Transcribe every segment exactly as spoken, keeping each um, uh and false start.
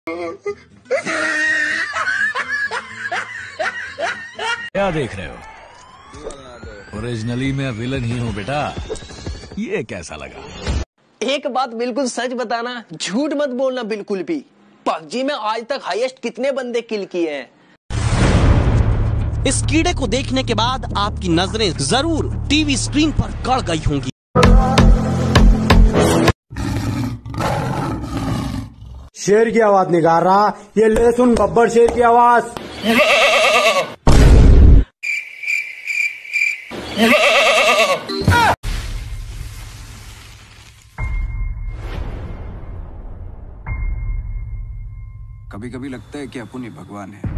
क्या देख रहे हो? ओरिजिनली मैं विलन ही हूँ बेटा। ये कैसा लगा? एक बात बिल्कुल सच बताना, झूठ मत बोलना बिल्कुल भी। पबजी में आज तक हाईएस्ट कितने बंदे किल किए हैं? इस कीड़े को देखने के बाद आपकी नजरें जरूर टीवी स्क्रीन पर गड़ गई होंगी। शेर की आवाज निकाल रहा, ये ले सुन बब्बर शेर की आवाज। कभी कभी लगता है कि अपन ही भगवान है।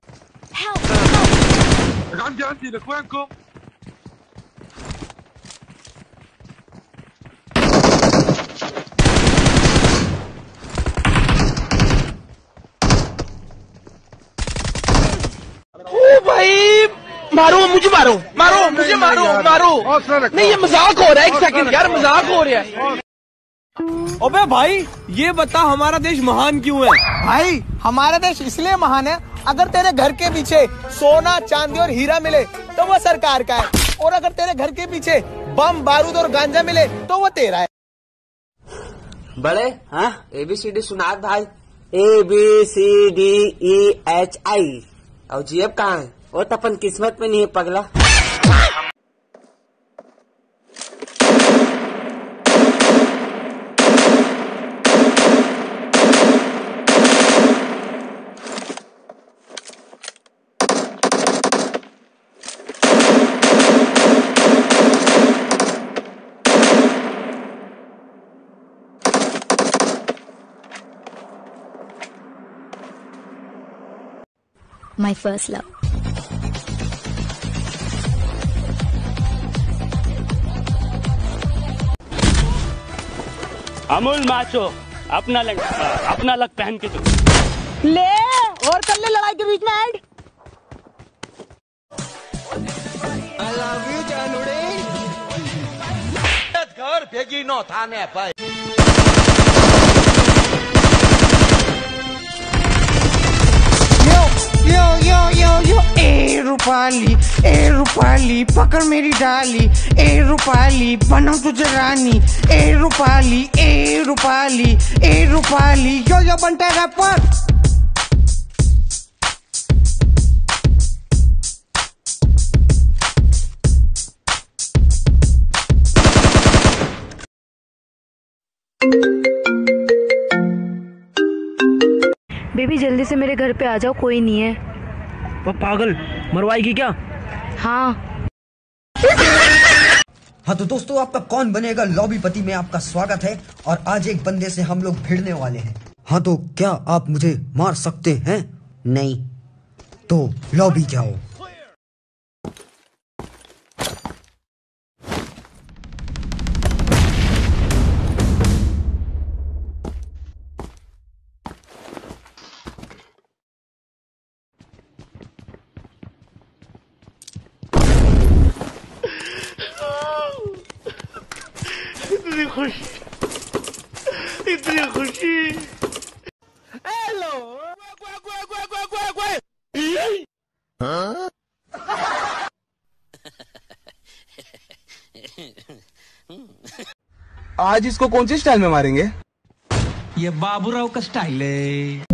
ओ भाई, मारो मुझे, मारो मारो मुझे, मारो मारो। नहीं ये मजाक हो रहा है, एक सेकंड यार, मजाक हो रहा है। अबे भाई ये बता हमारा देश महान क्यों है? भाई हमारा देश इसलिए महान है, अगर तेरे घर के पीछे सोना चांदी और हीरा मिले तो वो सरकार का है, और अगर तेरे घर के पीछे बम बारूद और गांजा मिले तो वो तेरा है। बड़े हाँ ए बी सी डी सुना भाई। A B C D E H I और जीएफ कहाँ है? वो तो अपन किस्मत में नहीं है पगला। My first love. Amul macho अपना लग अपना लग पहन के तो ले और कर ले लड़ाई के बीच में ऐड। I love you जानूड़े। घर भेगी नो थाने पर। यो यो यो यो ए रूपाली, ए रूपाली पकड़ मेरी डाली, ए रूपाली बना तुझे रानी, ए रूपाली ए रूपाली ए रूपाली यो यो बनता है रैपर। बेबी जल्दी से मेरे घर पे आ जाओ, कोई नहीं है। वो पागल मरवाएगी क्या? हाँ हाँ तो दोस्तों, आपका कौन बनेगा लॉबीपति में आपका स्वागत है। और आज एक बंदे से हम लोग भिड़ने वाले हैं। हाँ तो क्या आप मुझे मार सकते हैं? नहीं तो लॉबी जाओ। इतनी खुशी, इतनी खुशी। हेलो हाँ? आज इसको कौन सी स्टाइल में मारेंगे? ये बाबूराव का स्टाइल है।